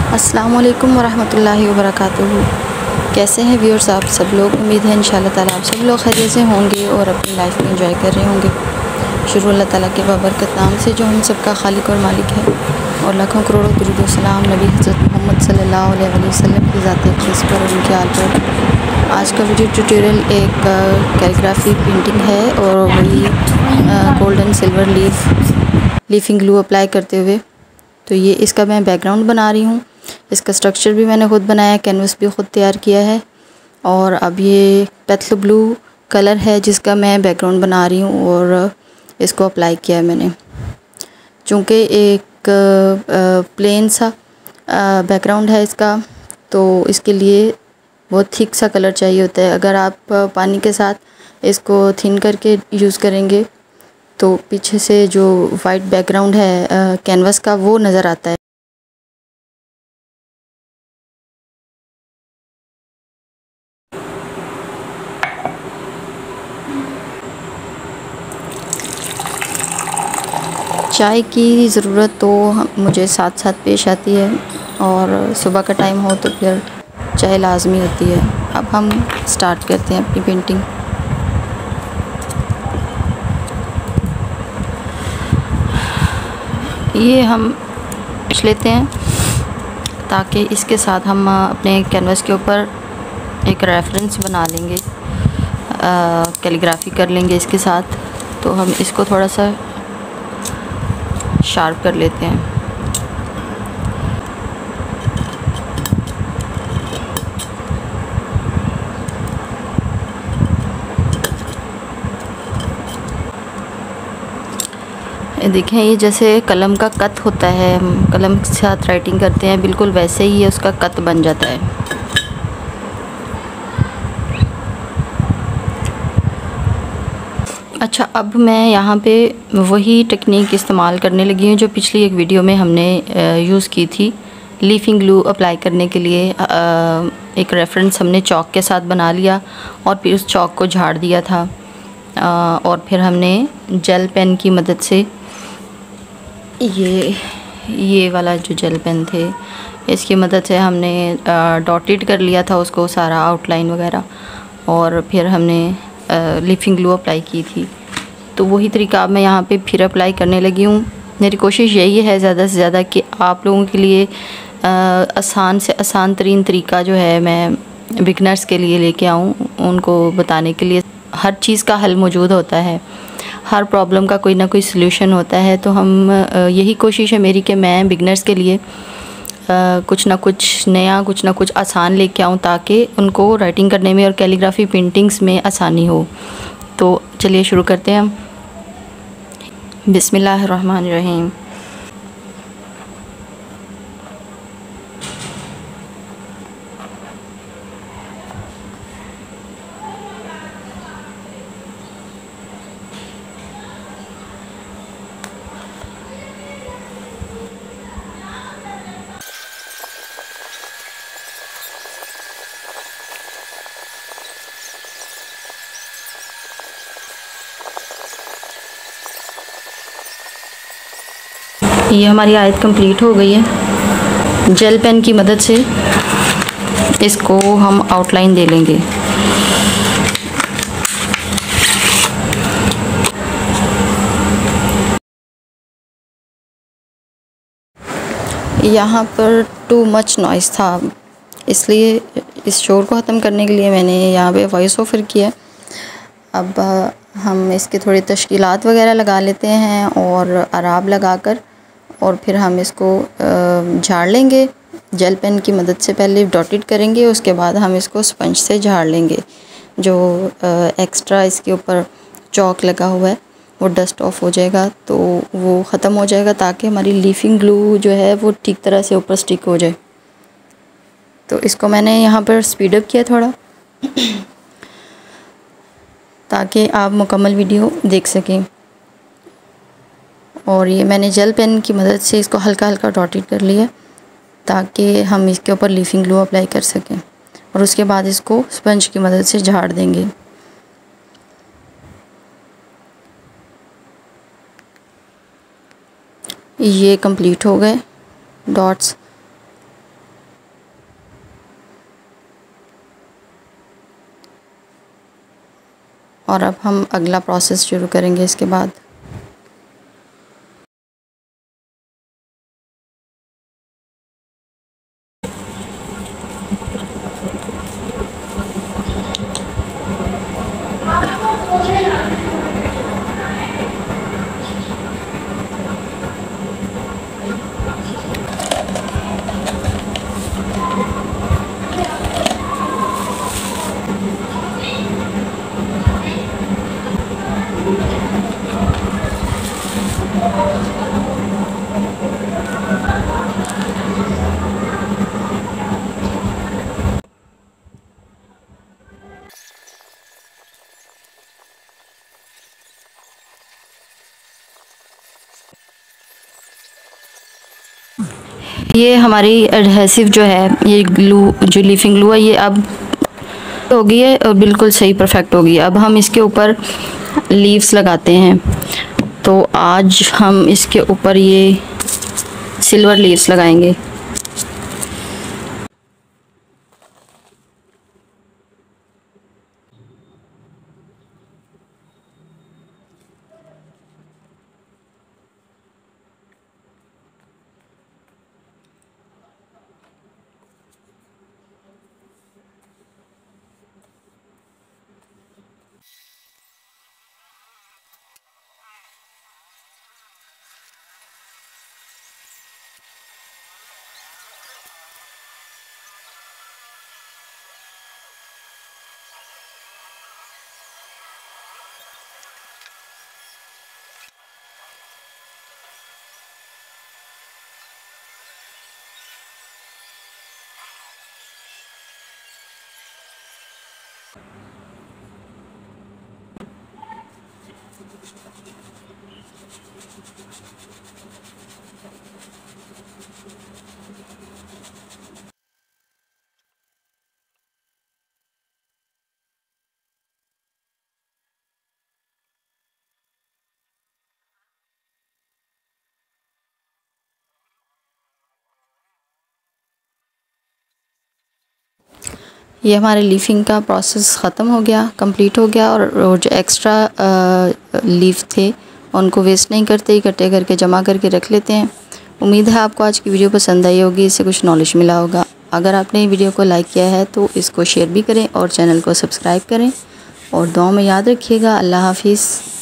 अस्सलाम वालेकुम वरहमतुल्लाहि वबरकातुहू। कैसे हैं व्यूअर्स आप सब लोग। उम्मीद है इंशाल्लाह ताला आप सब लोग खैरियत से होंगे और अपनी लाइफ में एंजॉय कर रहे होंगे। शुरू अल्लाह ताला के बाबरकत नाम से जो हम सबका खालिक और मालिक है, और लाखों करोड़ों दुरूद व सलाम नबी हज़रत मोहम्मद सल्लल्लाहु अलैहि वसल्लम की ज़ात अक़दस पर और उनके आल पर। आज का वीडियो ट्यूटोरियल एक कैलीग्राफी पेंटिंग है और वही golden silver leafing glue apply करते हुए। तो ये इसका मैं बैकग्राउंड बना रही हूँ। इसका स्ट्रक्चर भी मैंने ख़ुद बनाया, कैनवस भी ख़ुद तैयार किया है। और अब ये पैथल ब्लू कलर है जिसका मैं बैकग्राउंड बना रही हूँ और इसको अप्लाई किया है मैंने। चूँकि एक प्लेन सा बैकग्राउंड है इसका, तो इसके लिए बहुत थिक सा कलर चाहिए होता है। अगर आप पानी के साथ इसको थिन करके यूज़ करेंगे तो पीछे से जो वाइट बैकग्राउंड है कैनवस का वो नज़र आता है। चाय की ज़रूरत तो मुझे साथ साथ पेश आती है, और सुबह का टाइम हो तो फिर चाय लाजमी होती है। अब हम स्टार्ट करते हैं अपनी पेंटिंग। ये हम पूछ लेते हैं ताकि इसके साथ हम अपने कैनवस के ऊपर एक रेफरेंस बना लेंगे, कैलीग्राफी कर लेंगे इसके साथ। तो हम इसको थोड़ा सा शार्प कर लेते हैं। देखें, ये जैसे कलम का कत होता है, हम कलम के साथ राइटिंग करते हैं, बिल्कुल वैसे ही उसका कत बन जाता है। अच्छा, अब मैं यहाँ पे वही टेक्निक इस्तेमाल करने लगी हूँ जो पिछली एक वीडियो में हमने यूज़ की थी। लीफिंग ग्लू अप्लाई करने के लिए एक रेफरेंस हमने चॉक के साथ बना लिया और फिर उस चॉक को झाड़ दिया था। और फिर हमने जेल पेन की मदद से ये वाला जो जेल पेन थे, इसकी मदद से हमने डॉटेड कर लिया था उसको सारा आउटलाइन वगैरह, और फिर हमने लीफिंग ग्लू अप्लाई की थी। तो वही तरीका अब मैं यहाँ पे फिर अप्लाई करने लगी हूँ। मेरी कोशिश यही है ज़्यादा से ज़्यादा कि आप लोगों के लिए आसान से आसान तरीन तरीका जो है मैं बिगनर्स के लिए लेके आऊँ, उनको बताने के लिए। हर चीज़ का हल मौजूद होता है, हर प्रॉब्लम का कोई ना कोई सलूशन होता है। तो हम यही कोशिश है मेरी कि मैं बिगनर्स के लिए कुछ ना कुछ नया, कुछ ना कुछ आसान लेके आऊँ ताकि उनको राइटिंग करने में और कैलीग्राफी पेंटिंग्स में आसानी हो। तो चलिए शुरू करते हैं हम। बिस्मिल्लाहिर्रहमानिर्रहीम। ये हमारी आयत कंप्लीट हो गई है। जेल पेन की मदद से इसको हम आउटलाइन दे लेंगे। यहाँ पर टू मच नॉइज़ था, इसलिए इस शोर को ख़त्म करने के लिए मैंने यहाँ पे वॉइस ओवर किया। अब हम इसके थोड़ी तश्कीलात वगैरह लगा लेते हैं और अराब लगाकर, और फिर हम इसको झाड़ लेंगे जेल पेन की मदद से। पहले डॉटेड करेंगे, उसके बाद हम इसको स्पंज से झाड़ लेंगे। जो एक्स्ट्रा इसके ऊपर चॉक लगा हुआ है वो डस्ट ऑफ हो जाएगा, तो वो ख़त्म हो जाएगा ताकि हमारी लीफिंग ग्लू जो है वो ठीक तरह से ऊपर स्टिक हो जाए। तो इसको मैंने यहाँ पर स्पीड अप किया थोड़ा ताकि आप मुकम्मल वीडियो देख सकें। और ये मैंने जेल पेन की मदद से इसको हल्का हल्का डॉटेड कर लिया ताकि हम इसके ऊपर लीफिंग ग्लू अप्लाई कर सकें, और उसके बाद इसको स्पंज की मदद से झाड़ देंगे। ये कंप्लीट हो गए डॉट्स। और अब हम अगला प्रोसेस शुरू करेंगे इसके बाद। ये हमारी एडहेसिव जो है, ये ग्लू जो लीफिंग ग्लू है, ये अब हो गई है और बिल्कुल सही परफेक्ट होगी। अब हम इसके ऊपर लीव्स लगाते हैं। तो आज हम इसके ऊपर ये सिल्वर लीव्स लगाएंगे। ये हमारे लीफिंग का प्रोसेस ख़त्म हो गया, कंप्लीट हो गया। और जो एक्स्ट्रा लीफ थे उनको वेस्ट नहीं करते, इकट्ठे करके जमा करके रख लेते हैं। उम्मीद है आपको आज की वीडियो पसंद आई होगी, इससे कुछ नॉलेज मिला होगा। अगर आपने वीडियो को लाइक किया है तो इसको शेयर भी करें और चैनल को सब्सक्राइब करें। और दुआ में याद रखिएगा। अल्लाह हाफिज़।